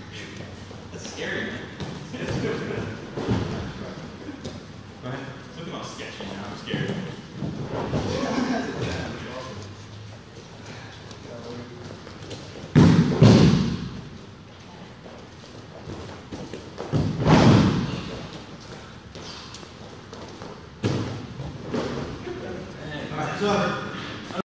That's scary, man. Go ahead. Look at how sketchy now. I'm scared.